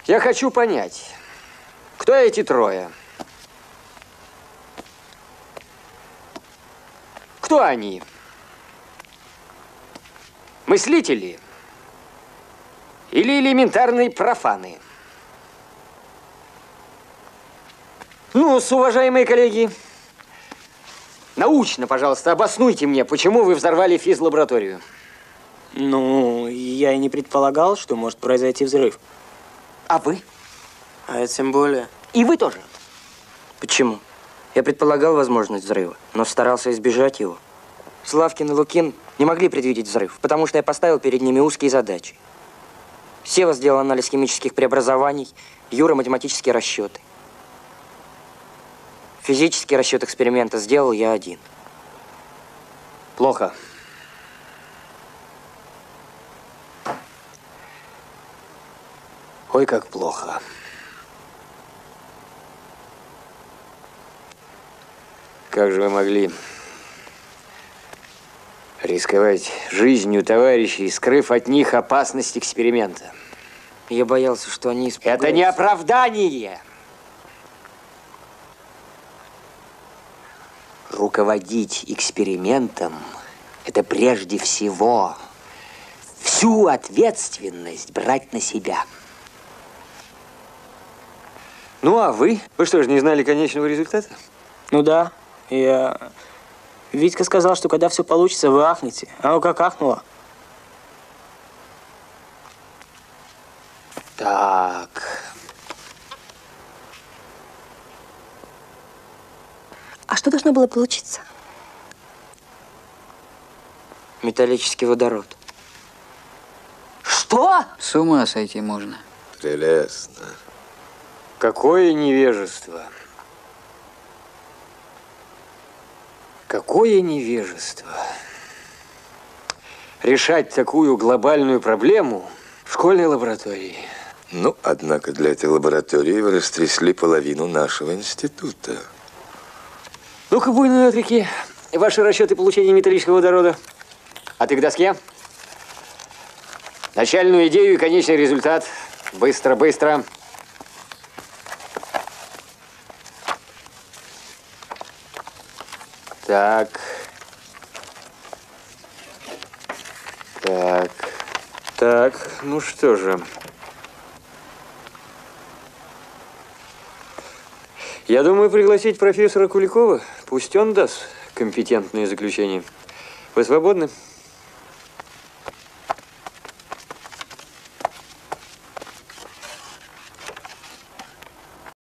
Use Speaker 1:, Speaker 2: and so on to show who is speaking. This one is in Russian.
Speaker 1: Я хочу понять, кто эти трое? Кто они? Мыслители? Или элементарные профаны? Ну, уважаемые коллеги, научно, пожалуйста, обоснуйте мне, почему вы взорвали физлабораторию.
Speaker 2: Ну, я и не предполагал, что может произойти взрыв.
Speaker 1: А вы?
Speaker 2: А я тем более.
Speaker 1: И вы тоже?
Speaker 2: Почему? Я предполагал возможность взрыва, но старался избежать его. Славкин и Лукин не могли предвидеть взрыв, потому что я поставил перед ними узкие задачи. Сева сделал анализ химических преобразований, Юра – математические расчеты. Физический расчет эксперимента сделал я один.
Speaker 1: Плохо. Ой, как плохо. Как же вы могли рисковать жизнью товарищей, скрыв от них опасность эксперимента?
Speaker 2: Я боялся, что они испугаются.
Speaker 1: Это не оправдание. Руководить экспериментом – это прежде всего всю ответственность брать на себя. Ну, а вы? Вы что же, не знали конечного результата?
Speaker 2: Ну да, Витька сказал, что когда все получится, вы ахнете. А ну как ахнуло?
Speaker 1: Так.
Speaker 3: А что должно было получиться?
Speaker 2: Металлический водород.
Speaker 1: Что?
Speaker 4: С ума сойти можно.
Speaker 5: Прелестно.
Speaker 1: Какое невежество. Какое невежество. Решать такую глобальную проблему в школьной лаборатории.
Speaker 5: Ну, однако для этой лаборатории вы растрясли половину нашего института.
Speaker 1: Ну-ка, буйные отрики, ваши расчеты получения металлического водорода. А ты к доске? Начальную идею и конечный результат. Быстро, быстро. Так. Так, ну что же. Я думаю, пригласить профессора Куликова. Пусть он даст компетентные заключения. Вы свободны?